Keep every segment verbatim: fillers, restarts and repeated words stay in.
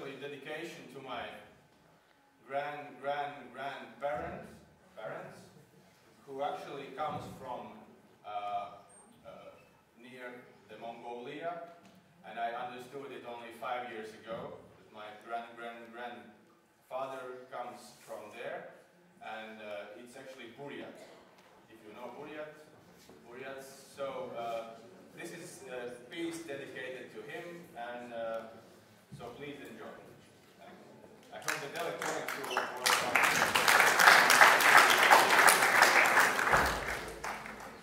actually dedication to my grand, grand, grandparents, parents, who actually comes from uh, uh, near the Mongolia, and I understood it only five years ago. That my grand, grand, grandfather comes from there, and uh, it's actually Buryat. If you know Buryat, Buryat. So uh, this is a piece dedicated to him, and uh, so please enjoy. I hope the electronics will work.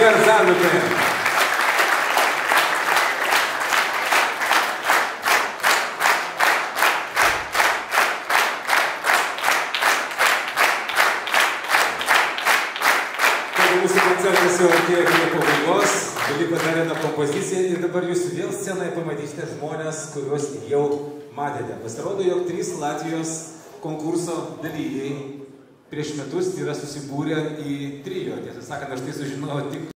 Bardzo Mūsų koncertas jau atėjo prie pabaigos, beliko dar viena kompozicija ir dabar jūs vėl scenoje pamatysite žmonės, kuriuos jau matėte. Pasirodo, jog trys Latvijos konkurso dalyviai prieš metus yra susibūrę į trio. Tiesą sakant, aš tai sužinojau tik